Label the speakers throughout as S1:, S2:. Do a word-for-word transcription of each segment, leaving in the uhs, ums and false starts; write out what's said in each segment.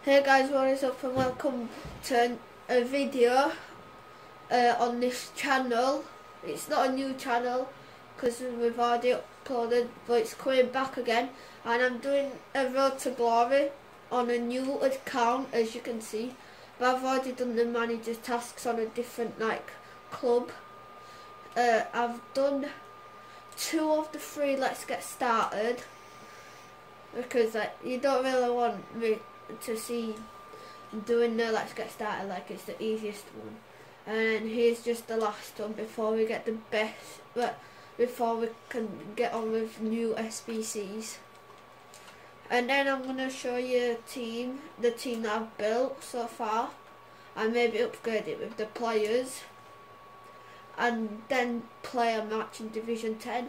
S1: Hey guys, what is up and welcome to a video uh, on this channel. It's not a new channel because we've already uploaded, but it's coming back again, and I'm doing a Road to Glory on a new account, as you can see, but I've already done the manager's tasks on a different like club. uh, I've done two of the three Let's Get Started because like you don't really want me to see doing the Let's Get Started like it's the easiest one, and here's just the last one before we get the best, but before we can get on with new S B Cs. And then I'm going to show you a team, the team that I've built so far, and maybe upgrade it with the players, and then play a match in Division ten.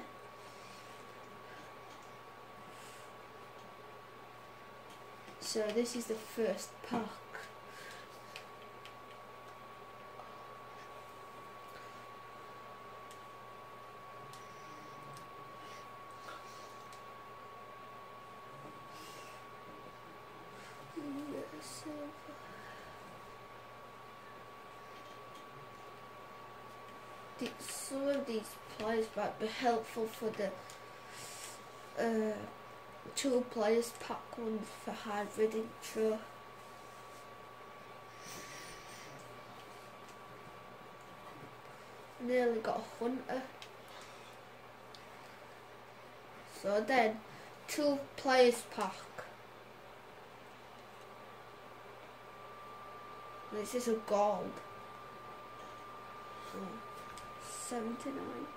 S1: So this is the first pack. Yes. The, some of these players might be helpful for the uh, two players pack one for hybrid intro. Nearly got a hunter. So then, two players pack. This is a gold. Oh, seventy-nine.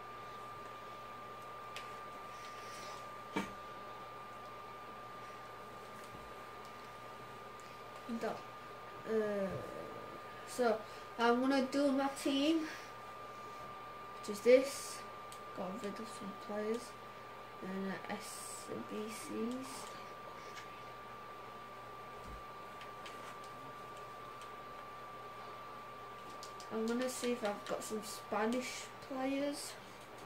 S1: That, uh, so I'm gonna do my team, which is this. Got rid of some players and uh, S B Cs. I'm gonna see if I've got some Spanish players.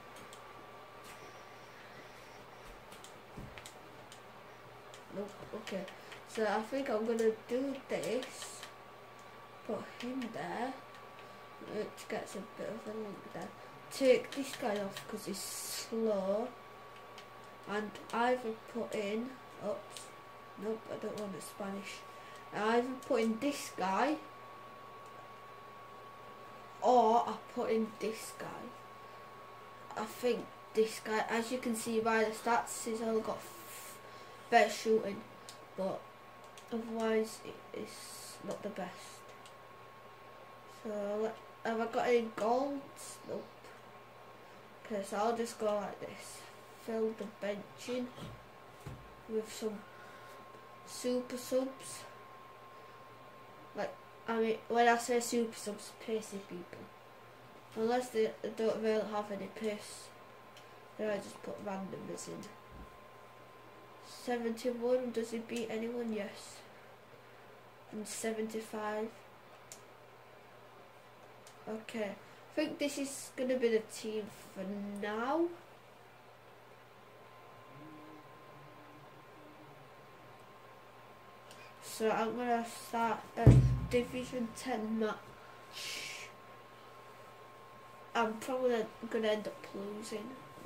S1: Nope. Okay. So I think I'm gonna do this, put him there, which gets a bit of a link there. Take this guy off because he's slow, and either put in, oops, nope, I don't want a Spanish. I either put in this guy, or I put in this guy. I think this guy, as you can see by the stats, he's only got f better shooting, but otherwise it's not the best. So have I got any golds? Nope. Okay, so I'll just go like this. Fill the bench in with some super subs. Like, I mean, when I say super subs, pacey people. Unless they don't really have any pace, then I just put randomers in. seventy-one, does he beat anyone? Yes. And seventy-five. Okay, I think this is going to be the team for now. So I'm going to start a Division ten match. I'm probably going to end up losing.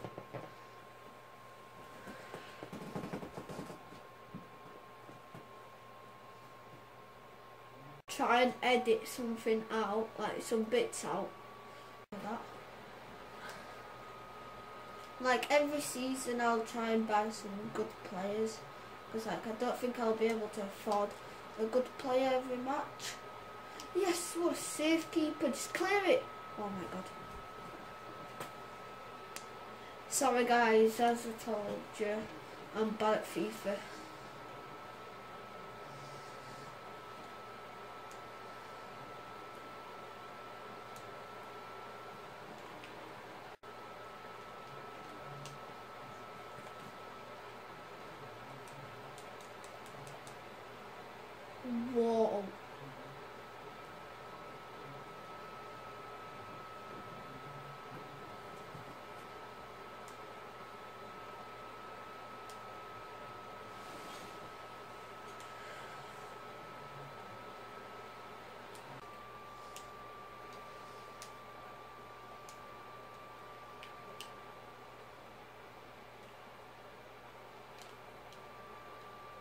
S1: Try and edit something out, like some bits out. Like that. Like every season I'll try and buy some good players, because like I don't think I'll be able to afford a good player every match. Yes, what a safe keeper, just clear it. Oh my god. Sorry guys, as I told you, I'm bad at FIFA. Whoa.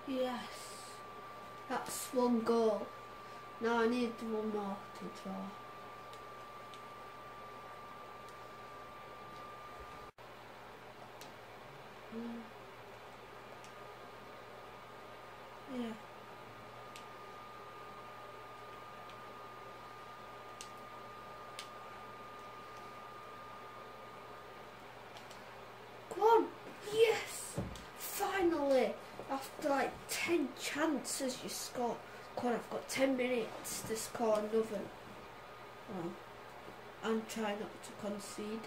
S1: Yes. That's one goal. Now I need one more to draw. Mm. Yeah. Come on. Yes. Finally. After like ten chances you score. God, I've got ten minutes to score another. Well, and try not to concede.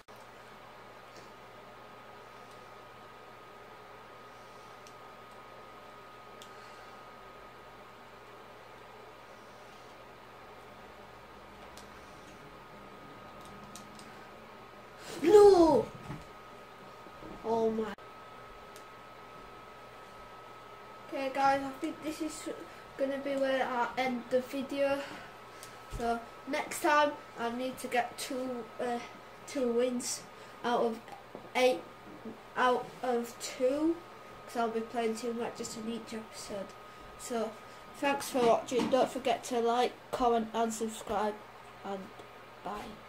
S1: No! Oh my. Okay guys, I think this is gonna be where I end the video. So next time I need to get two uh, two wins out of eight out of two, because I'll be playing two matches in each episode. So thanks for watching. Don't forget to like, comment and subscribe, and bye.